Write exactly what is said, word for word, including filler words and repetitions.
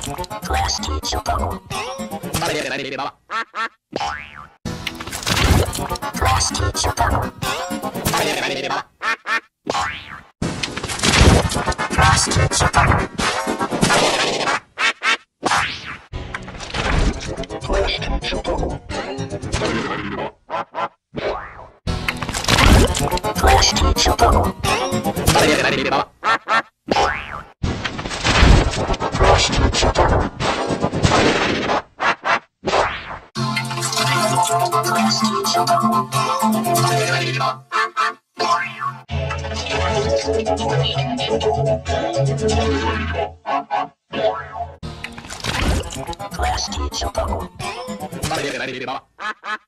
Class teacher bubble. Class teacher bubble. Class teacher bubble. Class teacher bubble. Class teacher bubble. Class teacher bubble. Class teacher bubble.